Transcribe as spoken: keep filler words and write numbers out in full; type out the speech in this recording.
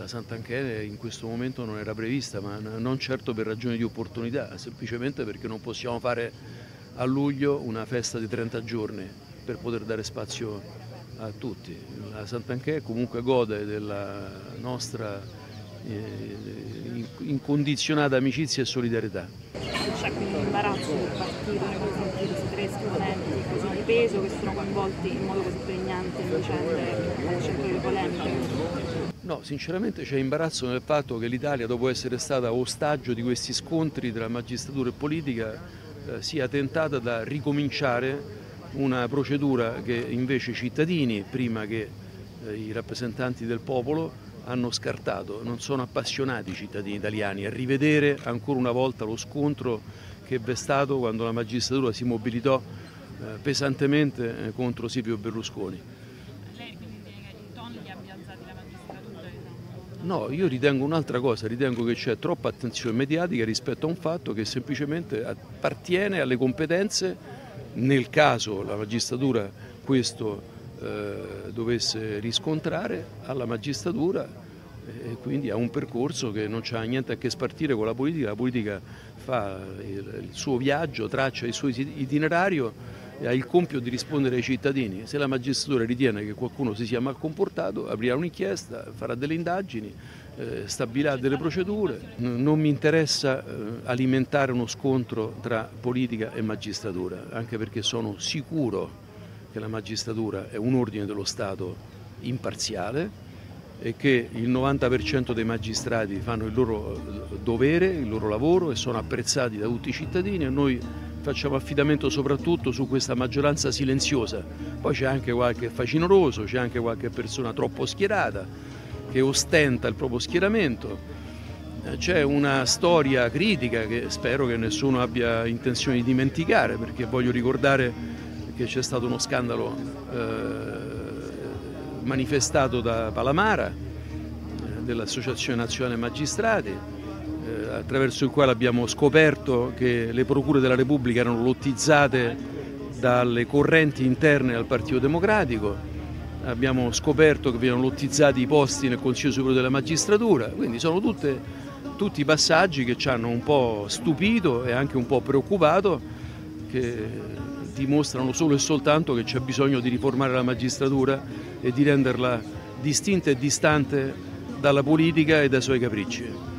la Santanchè in questo momento non era prevista, ma non certo per ragioni di opportunità, semplicemente perché non possiamo fare a luglio una festa di trenta giorni per poter dare spazio a tutti. La Santanchè comunque gode della nostra eh, incondizionata amicizia e solidarietà. C'è quindi un imbarazzo per partire come sentire questi tre esponenti così di peso che sono coinvolti in modo così pregnante in vicende al centro delle polemiche? No, sinceramente c'è imbarazzo nel fatto che l'Italia, dopo essere stata ostaggio di questi scontri tra magistratura e politica, eh, sia tentata da ricominciare una procedura che invece i cittadini, prima che eh, i rappresentanti del popolo, hanno scartato. Non sono appassionati i cittadini italiani a rivedere ancora una volta lo scontro che v'è stato quando la magistratura si mobilitò eh, pesantemente eh, contro Silvio Berlusconi. Lei quindi nega i toni li abbia alzati la magistratura? No, io ritengo un'altra cosa, ritengo che c'è troppa attenzione mediatica rispetto a un fatto che semplicemente appartiene alle competenze, nel caso la magistratura questo eh, dovesse riscontrare, alla magistratura, e quindi ha un percorso che non c'ha niente a che spartire con la politica. La politica fa il, il suo viaggio, traccia il suo itinerario e ha il compito di rispondere ai cittadini. Se la magistratura ritiene che qualcuno si sia mal comportato, aprirà un'inchiesta, farà delle indagini, eh, stabilirà delle procedure. Non mi interessa eh, alimentare uno scontro tra politica e magistratura, anche perché sono sicuro che la magistratura è un ordine dello Stato imparziale e che il novanta per cento dei magistrati fanno il loro dovere, il loro lavoro e sono apprezzati da tutti i cittadini, e noi facciamo affidamento soprattutto su questa maggioranza silenziosa. Poi c'è anche qualche facinoroso, c'è anche qualche persona troppo schierata che ostenta il proprio schieramento. C'è una storia critica che spero che nessuno abbia intenzione di dimenticare, perché voglio ricordare che c'è stato uno scandalo eh, manifestato da Palamara, eh, dell'Associazione Nazionale Magistrati, eh, attraverso il quale abbiamo scoperto che le procure della Repubblica erano lottizzate dalle correnti interne al Partito Democratico, abbiamo scoperto che venivano lottizzati i posti nel Consiglio Superiore della Magistratura, quindi sono tutte, tutti passaggi che ci hanno un po' stupito e anche un po' preoccupato, che dimostrano solo e soltanto che c'è bisogno di riformare la magistratura e di renderla distinta e distante dalla politica e dai suoi capricci.